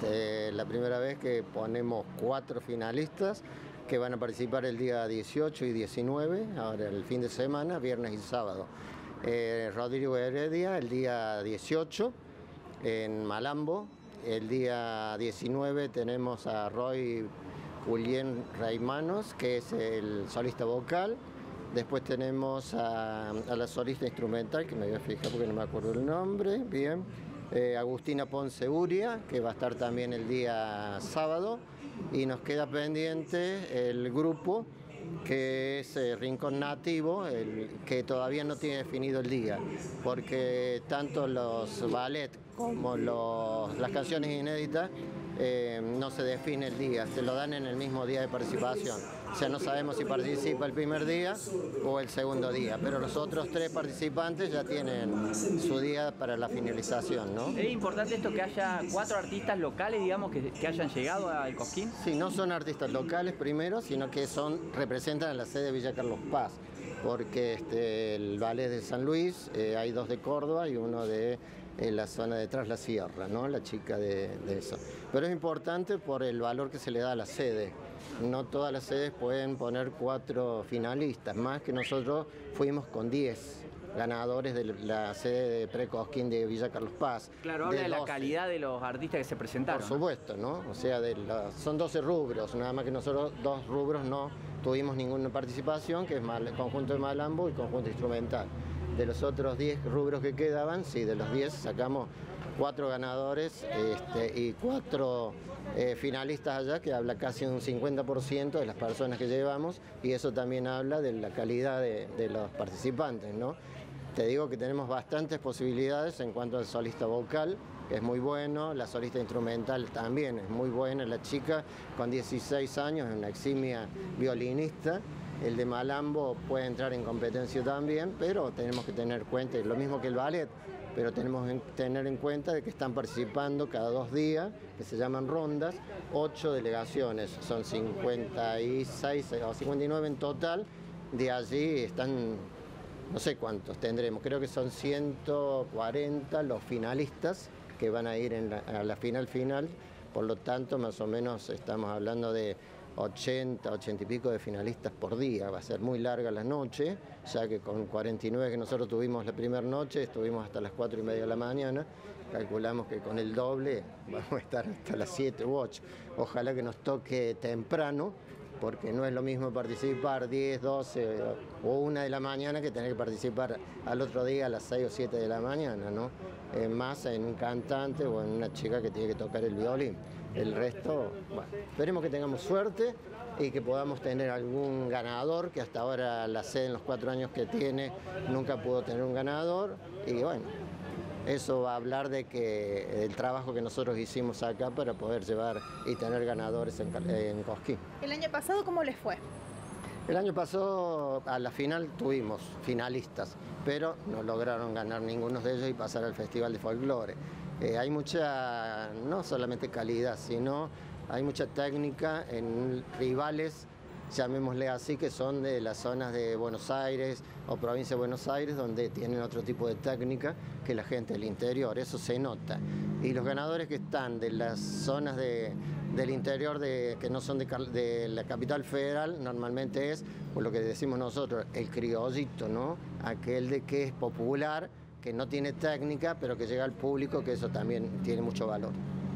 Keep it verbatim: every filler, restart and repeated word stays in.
Este, la primera vez que ponemos cuatro finalistas que van a participar el día dieciocho y diecinueve, ahora el fin de semana, viernes y sábado. Eh, Rodrigo Heredia el día dieciocho en Malambo, el día diecinueve tenemos a Roy Julián Reimanos, que es el solista vocal. Después tenemos a, a la solista instrumental, que me voy a fijar porque no me acuerdo el nombre, bien. Eh, Agustina Ponce Uria, que va a estar también el día sábado. Y nos queda pendiente el grupo, que es eh, Rincón Nativo, el, que todavía no tiene definido el día, porque tanto los ballet como los, las canciones inéditas eh, no se define el día, se lo dan en el mismo día de participación. O sea, no sabemos si participa el primer día o el segundo día, pero los otros tres participantes ya tienen su día para la finalización, ¿no? ¿Es importante esto que haya cuatro artistas locales, digamos, que, que hayan llegado al Cosquín? Sí, no son artistas locales primero, sino que son representan a la sede de Villa Carlos Paz, porque este, el ballet de San Luis, eh, hay dos de Córdoba y uno de en la zona de Tras la Sierra, ¿no? La chica de, de eso. Pero es importante por el valor que se le da a la sede. No todas las sedes pueden poner cuatro finalistas, más que nosotros fuimos con diez ganadores de la sede de Pre-Cosquín de Villa Carlos Paz. Claro, habla de, de la calidad de los artistas que se presentaron. Por supuesto, ¿no? O sea, de la, son doce rubros, nada más que nosotros dos rubros no tuvimos ninguna participación, que es mal, conjunto de Malambo y conjunto instrumental. De los otros diez rubros que quedaban, sí, de los diez sacamos cuatro ganadores este, y cuatro eh, finalistas allá, que habla casi un cincuenta por ciento de las personas que llevamos, y eso también habla de la calidad de, de los participantes, ¿no? Te digo que tenemos bastantes posibilidades en cuanto al solista vocal, que es muy bueno, la solista instrumental también es muy buena, la chica con dieciséis años es una eximia violinista. El de Malambo puede entrar en competencia también, pero tenemos que tener cuenta, lo mismo que el ballet, pero tenemos que tener en cuenta de que están participando cada dos días, que se llaman rondas, ocho delegaciones, son cincuenta y seis o cincuenta y nueve en total, de allí están, no sé cuántos tendremos, creo que son ciento cuarenta los finalistas que van a ir en la, a la final final, por lo tanto más o menos estamos hablando de ochenta, ochenta y pico de finalistas por día. Va a ser muy larga la noche, ya que con cuarenta y nueve que nosotros tuvimos la primera noche, estuvimos hasta las cuatro y media de la mañana. Calculamos que con el doble vamos a estar hasta las siete u ocho. Ojalá que nos toque temprano, porque no es lo mismo participar diez, doce o una de la mañana que tener que participar al otro día a las seis o siete de la mañana, ¿no? Eh, más en un cantante o en una chica que tiene que tocar el violín. El resto, bueno, esperemos que tengamos suerte y que podamos tener algún ganador, que hasta ahora la sede en los cuatro años que tiene nunca pudo tener un ganador, y bueno, eso va a hablar de que el trabajo que nosotros hicimos acá para poder llevar y tener ganadores en, en Cosquín. ¿El año pasado cómo les fue? El año pasado a la final tuvimos finalistas, pero no lograron ganar ninguno de ellos y pasar al Festival de Folclore. Eh, hay mucha, no solamente calidad, sino hay mucha técnica en rivales, llamémosle así, que son de las zonas de Buenos Aires o provincia de Buenos Aires, donde tienen otro tipo de técnica que la gente del interior, eso se nota. Y los ganadores que están de las zonas de, del interior, de, que no son de, de la capital federal, normalmente es, por lo que decimos nosotros, el criollito, ¿no? Aquel de que es popular, que no tiene técnica, pero que llega al público, que eso también tiene mucho valor.